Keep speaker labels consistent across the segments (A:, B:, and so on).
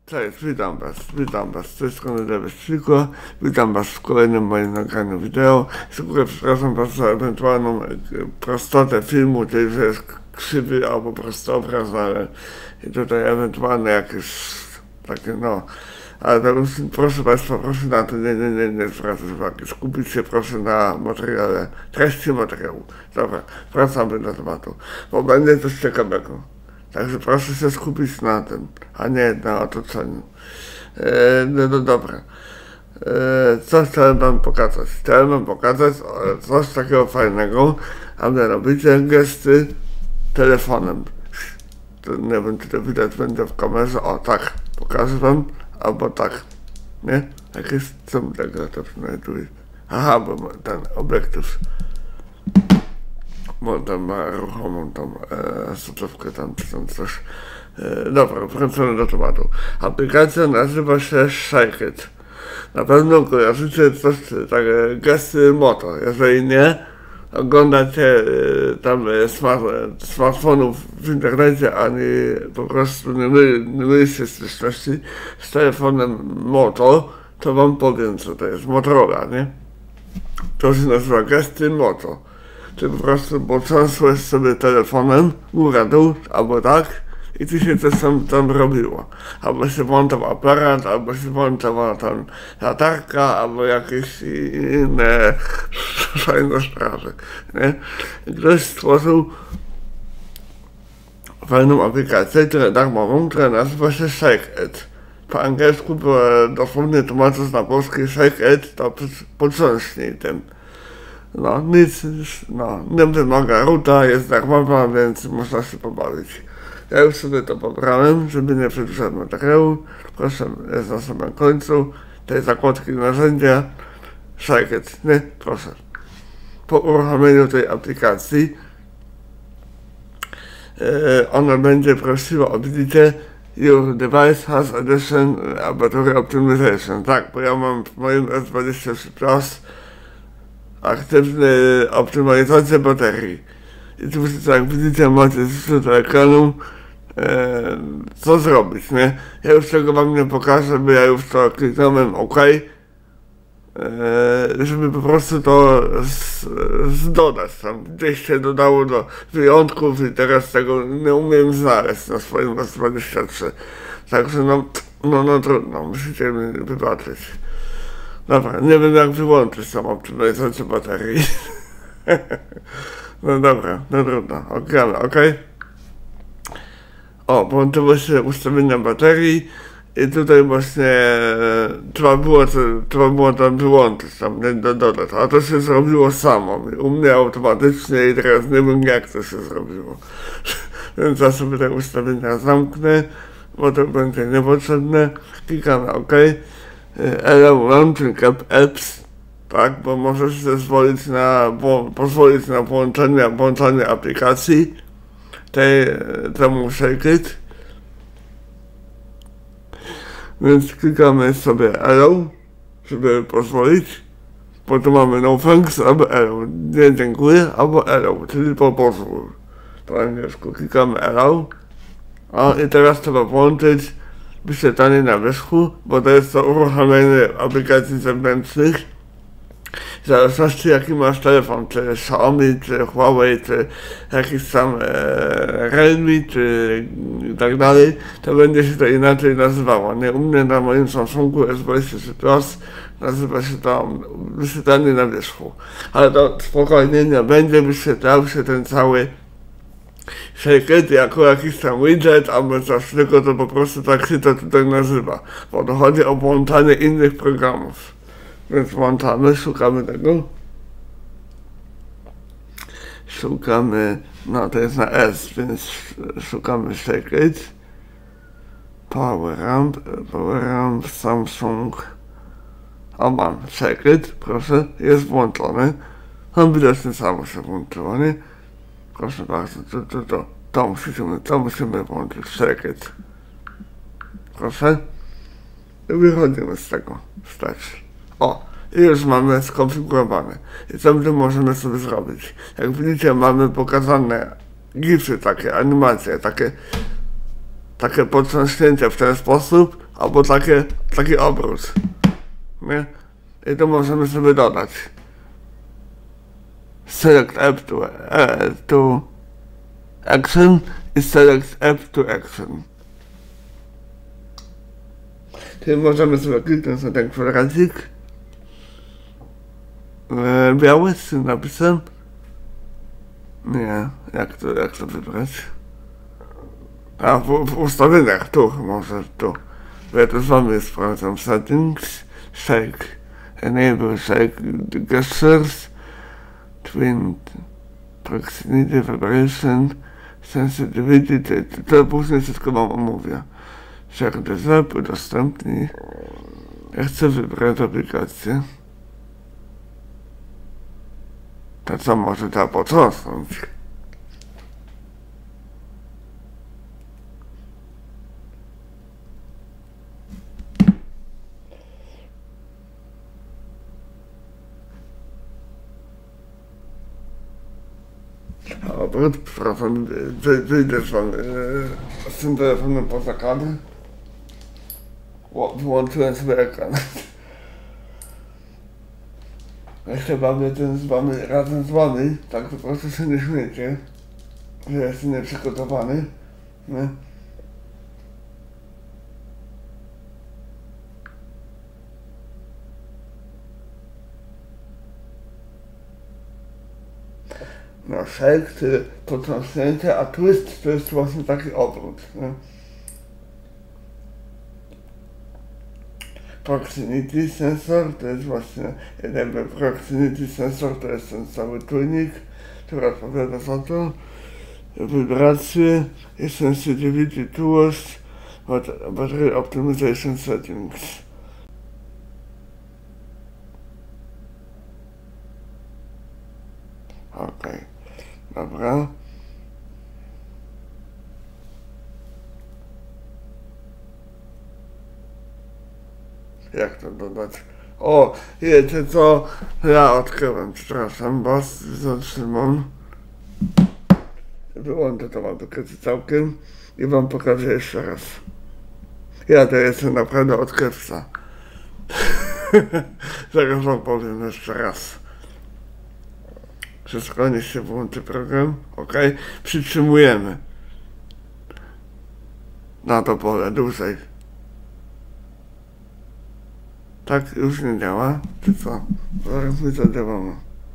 A: Cześć, witam was, z tej strony Dawid Szliko, witam was w kolejnym moim nagraniu wideo. Z góry przepraszam was za ewentualną prostotę filmu, czyli że jest krzywy albo prosty obraz, ale tutaj ewentualne jakieś takie ale to już, proszę państwa, proszę na to nie zwracać uwagi, skupić się proszę na materiale, treści materiału. Dobra, wracamy do tematu, bo będzie coś ciekawego. Także proszę się skupić na tym, a nie na otoczeniu. Dobra. Co chciałem wam pokazać? Chciałem wam pokazać coś takiego fajnego, a mianowicie gesty telefonem. To nie wiem, czy to widać będzie w kamerze. O, tak. Pokażę wam. Albo tak. Nie? Jak jest, co mi tak to znajduje? Aha, bo ten obiektyw. Bo tam ma ruchomą tą soczewkę tam czy tam coś. Dobra, wracamy do tematu. Aplikacja nazywa się Shake-it. Na pewno kojarzycie coś, takie gesty Moto. Jeżeli nie, oglądacie tam smartfonów w internecie, ani po prostu nie mylicie styczności z telefonem Moto, to wam powiem, co to jest Motorola, nie? To się nazywa gesty Moto. Ty po prostu potrząsłeś sobie telefonem, góra-dół, albo tak, i ty się coś tam robiło. Albo się włączał aparat, albo się włączała tam latarka, albo jakieś inne fajne sprawy, nie? Ktoś stworzył fajną aplikację, darmową, która nazywa się Shake-it. Po angielsku, bo dosłownie tłumacząc na polski Shake-it, to potrząśnij tym. Nie wymaga ruta, jest darmowa, więc można się pobawić. Ja już sobie to pobrałem, żeby nie przedłużać materiału. Proszę, jest na samym końcu tej zakładki narzędzia. Shake-it, nie? Proszę. Po uruchomieniu tej aplikacji ona będzie prosiła o widzicie Your device has addition battery optimization. Tak, bo ja mam w moim S23 Plus aktywny optymalizację baterii. I tu jak widzicie, macie zrzut ekranu, co zrobić, nie? Ja już tego wam nie pokażę, bo ja już to kliknąłem OK, żeby po prostu to dodać tam. Gdzieś się dodało do wyjątków i teraz tego nie umiem znaleźć na swoim S23. Także trudno, musicie mi wybaczyć. Dobra, nie wiem jak wyłączyć tą optymalizację baterii. No dobra, trudno, okej. O, włączyło się ustawienia baterii i tutaj właśnie trzeba było tam wyłączyć, tam dodać, a to się zrobiło samo, u mnie automatycznie i teraz nie wiem jak to się zrobiło. Więc ja sobie te ustawienia zamknę, bo to będzie niepotrzebne, klikamy OK. Allow launching apps, tak, bo możesz pozwolić na włączenie aplikacji temu Shake-it. Więc klikamy sobie Allow, żeby pozwolić. Potem mamy No thanks albo Allow, nie dziękuję, albo Allow, czyli po pozwól. Po angielsku klikamy Allow. I teraz trzeba włączyć wyświetlanie na wierzchu, bo to jest to uruchomienie aplikacji zewnętrznych. W zależności jaki masz telefon, czy Xiaomi, czy Huawei, czy jakiś tam Realme, czy tak dalej, to będzie się to inaczej nazywało. Nie, u mnie na moim Samsungu S23 Plus nazywa się to wyświetlanie na wierzchu. Ale to spokojnie nie będzie wyświetlał się ten cały Shake-it jako jakiś tam widget albo coś, tylko to po prostu tak się to tutaj nazywa, bo to chodzi o włączanie innych programów. Więc włączamy, szukamy tego. To jest na S, więc szukamy Shake-it. Power Amp, Samsung. O, mam Shake-it, proszę, jest włączony. Tam widocznie samo się włączyło, nie? Proszę bardzo, to musimy włączyć Shake-it. Proszę. I wychodzimy z tego. Wstecz. O, i już mamy skonfigurowane. I co my tu możemy sobie zrobić? Jak widzicie, mamy pokazane gify takie, animacje, takie takie potrząśnięcie w ten sposób, albo taki obrót, nie? I to możemy sobie dodać. Select app to action i select app to action. Czyli możemy sobie kliknąć na ten kwadracik biały z tym napisem. Nie, jak to wybrać? A w ustawieniach, tu może, tu. Ja to z wami sprawdzam. Settings, shake, enable shake gestures, twin, proximity, vibration, sensitivity, to później wszystko wam omówię. Share the app, udostępnij. Ja chcę wybrać aplikację. To co może trzeba potrząsnąć. Dobra, przepraszam, wyjdę z tym telefonem poza kadr. Wyłączyłem sobie ekran. Jeszcze bawię razem z wami, tak po prostu się nie śmiejcie, że jestem nieprzygotowany, nie? No, shake, czyli potrząśnięcie, a twist to jest właśnie taki obrót, nie? Proximity sensor to jest właśnie jeden proximity sensor, to jest ten cały czujnik, który odpowiada za to. Wibracje i sensitivity tools, battery optimization settings. Okej, dobra. Jak to dodać? O, wiecie co? Ja odkryłem, przepraszam, bo zatrzymam. Wyłączę tą aplikację całkiem i wam pokażę jeszcze raz. Ja to jestem naprawdę odkrywca. Zaraz wam powiem jeszcze raz. Wszystko, niech się włączy program. Ok, przytrzymujemy na to pole dłużej. Tak już nie działa, czy co? Zaraz my to działamy.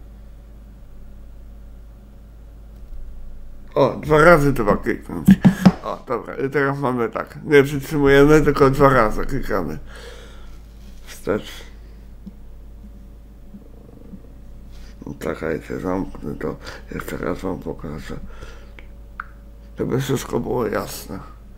A: O, 2 razy trzeba kliknąć. O, dobra, i teraz mamy tak. Nie przytrzymujemy, tylko 2 razy klikamy. Wstecz. Czekajcie, zamknę to. Jeszcze raz wam pokażę. Żeby wszystko było jasne.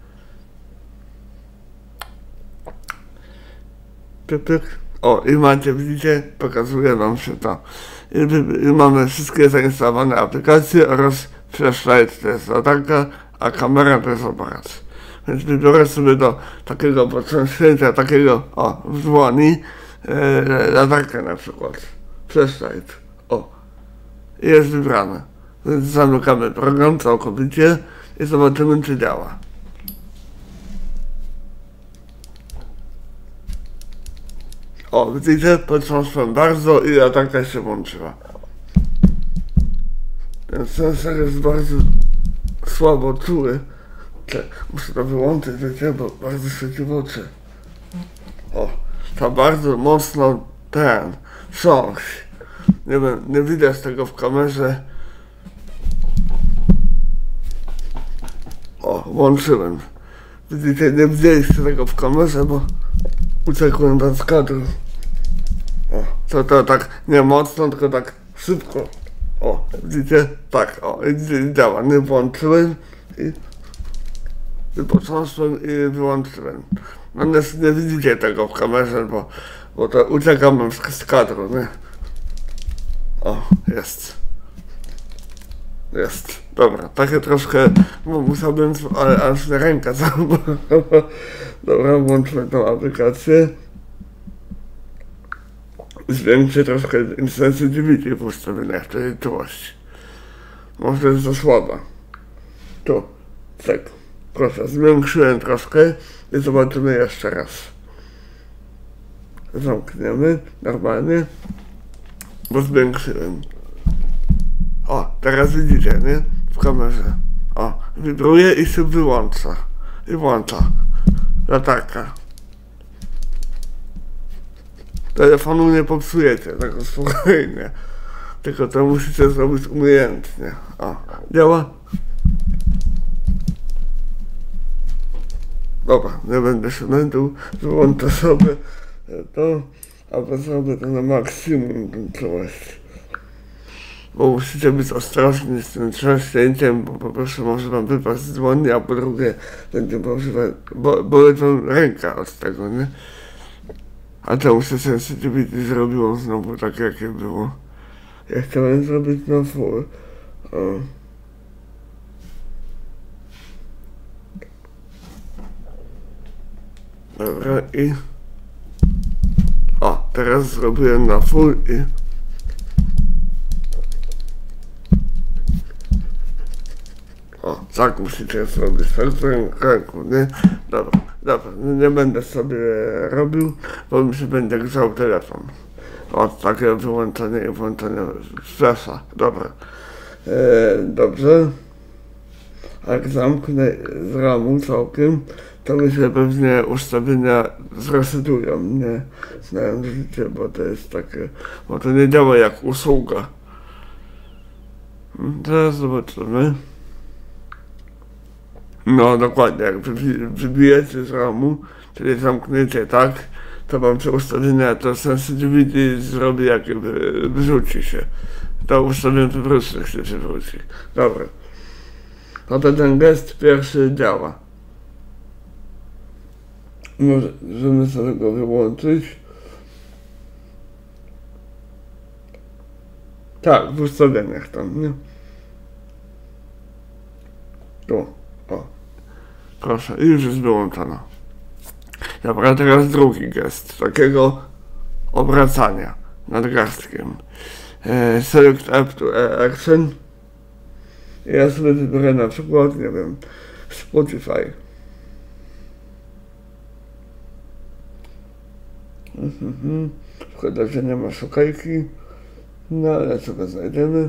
A: Pyk. O, i macie, widzicie, pokazuje wam się to. I mamy wszystkie zainstalowane aplikacje oraz flashlight to jest latarka, a kamera to jest aparat. Więc wybiorę sobie do takiego potrząśnięcia, takiego, o, w dłoni, latarkę na przykład. Flashlight. O, jest wybrane. Więc zamykamy program całkowicie i zobaczymy, czy działa. O, widzicie, potrząsłem bardzo i latarka się włączyła. Ten sensor jest bardzo słabo czuły. Muszę to wyłączyć, wiecie, bo bardzo świeci w oczy. O, to bardzo mocno wstrząs. Nie wiem, nie widać tego w kamerze. O, włączyłem. Widzicie, nie widzieliście tego w kamerze, bo uciekłem tam z kadru. O, to tak nie mocno, tylko tak szybko. O, widzicie? Tak, o, i działa. Nie włączyłem i potrząsłem i wyłączyłem. No nie widzicie tego w kamerze, bo to uciekam z kadru, nie? O, jest. Jest. Dobra, takie troszkę, musiałbym, ale aż na rękę zabrała. Dobra, włączmy tą aplikację. Zwiększę troszkę sensitivity w ustawieniach, czyli czułość. Może jest za słaba. Tu, tak. Proszę, zwiększyłem troszkę i zobaczymy jeszcze raz. Zamkniemy normalnie, bo zwiększyłem. O, teraz widzicie, nie? W kamerze. O, wibruje i się wyłącza. I włącza. Latarka. Telefonu nie popsujecie, tak spokojnie. Tylko to musicie zrobić umiejętnie. O, działa? Dobra, nie będę się męczył, wyłączę sobie to, albo zrobię to na maksimum tą czułość. Bo musicie być ostrożni z tym trzaśnięciem, bo po prostu może wam wypaść z dłoni, a po drugie będzie boleć wam ręka od tego, nie? A czemu się sensitivity zrobiło znowu tak, jakie było? Ja chciałem zrobić na full. Dobra i... O, teraz zrobiłem na full i... O, tak musicie zrobić, tak w ręku, nie? Dobra, nie będę sobie robił, bo mi się będzie grzał telefon. O, takie wyłączenie i włączenie flasha, dobra. Dobrze. Jak zamknę z ramu całkiem, to mi się pewnie ustawienia zresetują, nie? Znając życie, bo to jest takie, bo to nie działa jak usługa. Teraz zobaczymy. No dokładnie, jak wybijecie z ramu, czyli zamkniecie tak, to wam te ustawienia, to sensitivity zrobi, jakby wyrzuci się. To ustawienie wywrócnych się wywróci. Dobra. No to ten gest pierwszy działa. Możemy sobie go wyłączyć. Tak, w ustawieniach tam, nie? Tu, o. Proszę, i już jest wyłączona. Dobra, teraz drugi gest, takiego obracania nadgarstkiem. Select App to Action. Ja sobie wybiorę na przykład, nie wiem, Spotify. Szkoda, że nie ma szukajki, no ale sobie znajdziemy.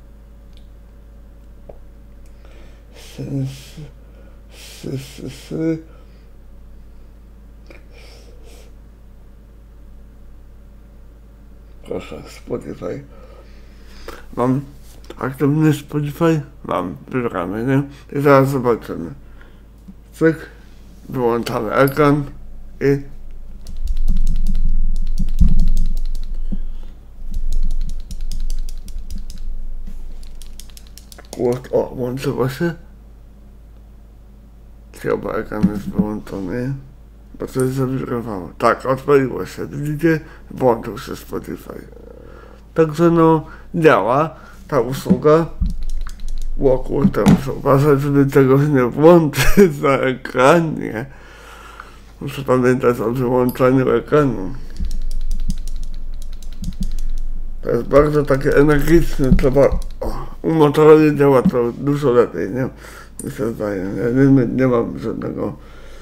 A: Proszę, Spotify. Mam aktywny Spotify? Mam, wybrany, nie? I zaraz zobaczymy. Cyk, wyłączamy ekran i o, włączyło się. Chyba ekran jest wyłączony. Bo coś zawibrowało. Tak, odpaliło się. Widzicie? Włączył się Spotify. Także no, działa ta usługa. O kurde, muszę uważać, żeby tego nie włączyć na ekranie. Muszę pamiętać o wyłączaniu ekranu. To jest bardzo takie energiczne, trzeba... U Motorola działa to dużo lepiej, nie? Mi się zdaje. Ja nie mam żadnego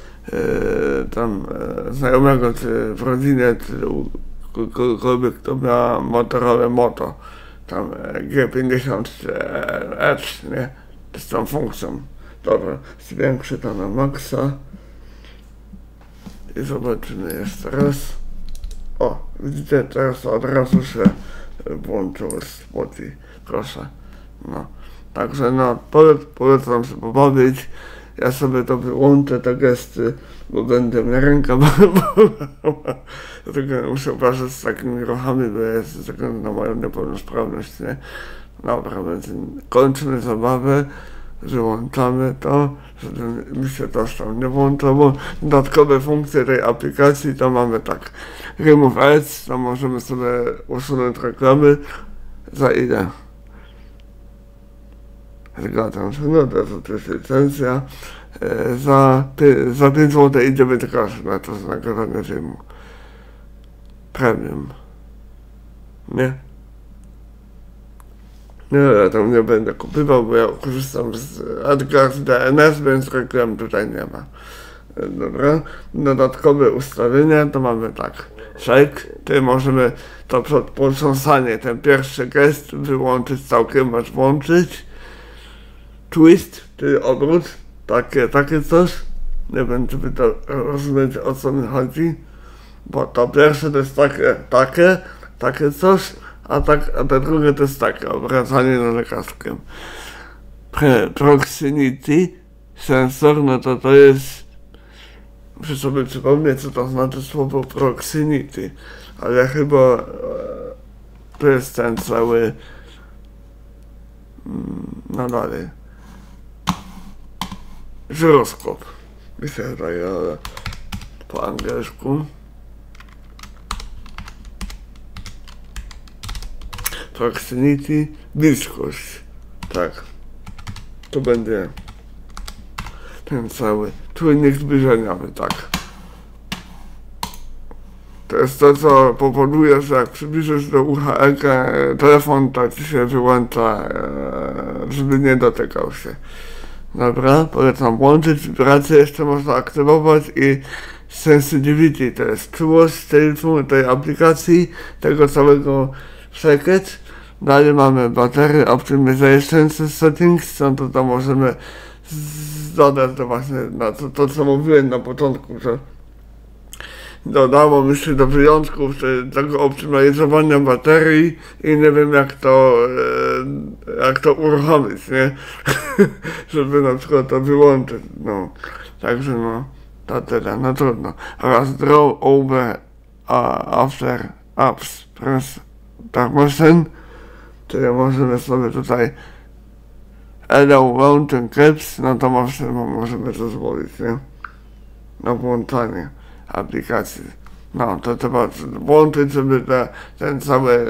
A: znajomego, czy w rodzinie, czy kogokolwiek, kto miał Motorola Moto, tam G50 Edge, nie? Z tą funkcją. Dobra, zwiększę to na maksa i zobaczymy jeszcze raz. O, widzicie, teraz od razu się włączyło Spotify, proszę. No, także no, polecam się pobawić. Ja sobie to wyłączę, te gesty, bo będę mnie ręka bolała. Dlatego muszę uważać z takimi ruchami, bo jest ze względu na moją niepełnosprawność, nie? Dobra, więc kończymy zabawę, wyłączamy to, żeby mi się to tam nie włącza, bo dodatkowe funkcje tej aplikacji to mamy tak. Remove Ads, to możemy sobie usunąć reklamy. Za ile? Zgadzam się, no to jest licencja. Za 5 zł i 9 groszy na to nagrywanie filmu. Premium. Nie? Nie, ja tam nie będę kupywał, bo ja korzystam z AdGuard DNS, więc reklam tutaj nie ma. Dobra, dodatkowe ustawienia to mamy tak. Shake, tutaj możemy to potrząsanie, ten pierwszy gest wyłączyć całkiem, masz włączyć. Twist, czyli obrót, takie coś. Nie wiem, czy wy to rozumiecie, o co mi chodzi. Bo to pierwsze to jest takie coś, a te drugie to jest takie, obracanie na lekarstwem. Proximity sensor, no to jest, muszę sobie przypomnieć, co to znaczy słowo proximity, ale chyba to jest ten cały, no dalej, żyroskop, mi się wydaje, ale po angielsku. Proximity, bliskość, tak, to będzie ten cały czujnik zbliżeniowy, tak. To jest to, co powoduje, że jak przybliżysz do ucha telefon, to ci się wyłącza, żeby nie dotykał się. Dobra, polecam włączyć, wibracje jeszcze można aktywować i sensitivity, to jest czułość tej aplikacji, tego całego package. Dalej mamy battery optimization settings, no to możemy dodać to właśnie na to co mówiłem na początku, że dodało mi się do wyjątków tego optymalizowania baterii i nie wiem jak to uruchomić, nie? Żeby na przykład to wyłączyć, no. Także no, to tyle, no trudno. Oraz draw over after apps press permission, czyli możemy sobie tutaj allow mountain caps, no to możemy to zezwolić, nie? Na włączanie aplikacji. No, to trzeba włączyć, żeby ten cały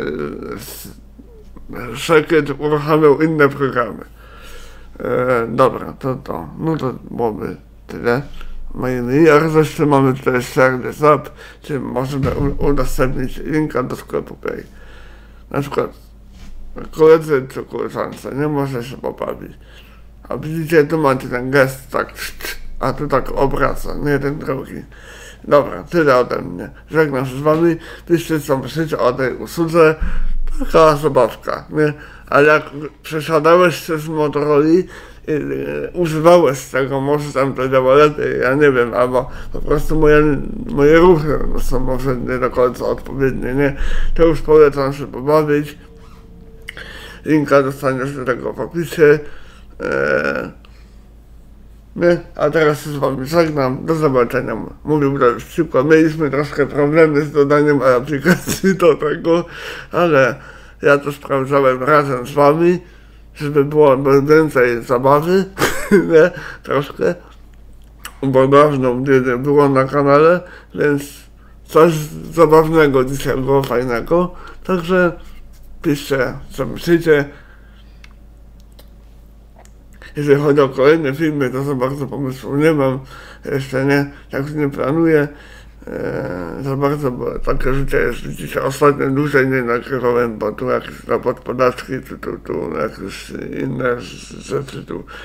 A: szeket uruchamiał inne programy. Dobra, no to byłoby tyle. I jeszcze mamy tutaj Share this app, czyli możemy udostępnić linka do sklepu Play. Na przykład koledzy czy koleżance, nie może się pobawić. A widzicie, tu macie ten gest tak, a tu tak obraca, nie ten drugi. Dobra, tyle ode mnie. Żegnam się z wami. Piszcie co myślicie o tej usłudze. Taka zabawka, nie? Ale jak przesiadałeś się z Motorola i używałeś tego, może tam to działa lepiej, ja nie wiem, albo po prostu moje ruchy są może nie do końca odpowiednie, nie? To już polecam się pobawić. Linka dostaniesz do tego w opisie. Nie? A teraz się z wami żegnam, do zobaczenia. Mówił teraz szybko, mieliśmy troszkę problemy z dodaniem aplikacji do tego, ale ja to sprawdzałem razem z wami, żeby było więcej zabawy, nie? Troszkę, bo dawno mnie nie było na kanale, więc coś zabawnego dzisiaj było, fajnego, także piszcie co myślicie. Jeżeli chodzi o kolejne filmy, to za bardzo pomysłu nie mam, jeszcze nie planuję za bardzo, bo takie życie jest dzisiaj ostatnio dłużej nie nagrywałem, bo tu jakieś raport podatki, tu jakieś inne rzeczy,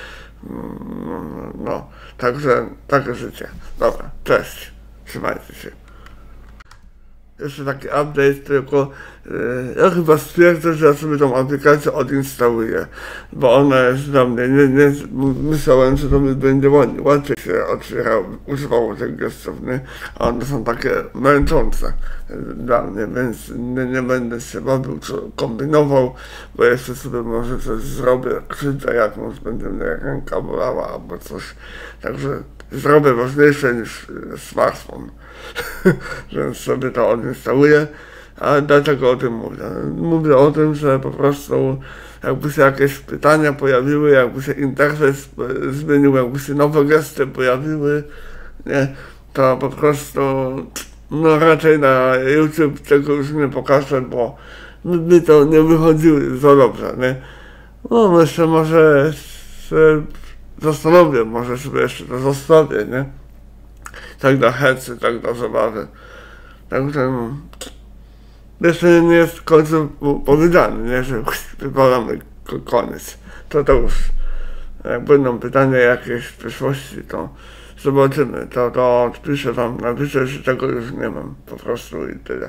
A: no, także takie życie. Dobra, cześć, trzymajcie się. Jeszcze taki update, tylko ja chyba stwierdzę, że ja sobie tą aplikację odinstaluję, bo ona jest dla mnie, nie myślałem, że to mi będzie łatwiej się używało tych gestów, nie? A one są takie męczące dla mnie, więc nie będę się bawił, kombinował, bo jeszcze sobie może coś zrobię, krzywdę jakąś, będzie mnie ręka bolała albo coś, także zrobię ważniejsze niż smartfon. Więc sobie to odinstaluję. A dlaczego o tym mówię? Mówię o tym, że po prostu jakby się jakieś pytania pojawiły, jakby się interfejs zmienił, jakby się nowe gesty pojawiły, nie, to po prostu no raczej na YouTube tego już nie pokażę, bo mi to nie wychodziło za dobrze, nie? No myślę, może się zastanowię, może sobie jeszcze to zostawię, nie? Tak dla hecy, tak dla zabawy. Także jeszcze nie jest w końcu powiedziane, nie, że wypalamy koniec. To już. Jak będą pytania jakieś w przyszłości, to zobaczymy. To odpiszę wam, napiszę, że tego już nie mam. Po prostu i tyle.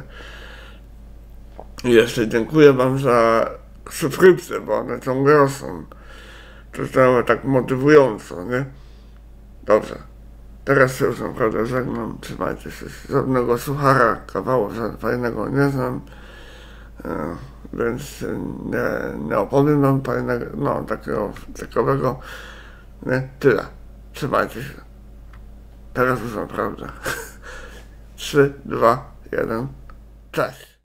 A: I jeszcze dziękuję wam za subskrypcje, bo one ciągle rosną. To jest tak motywująco, nie? Dobrze. Teraz się już naprawdę żegnam. Trzymajcie się. Żadnego suchara, kawału fajnego nie znam. Więc nie opowiem wam fajnego, takiego ciekawego. Nie? Tyle. Trzymajcie się. Teraz już naprawdę. 3, 2, 1. Cześć.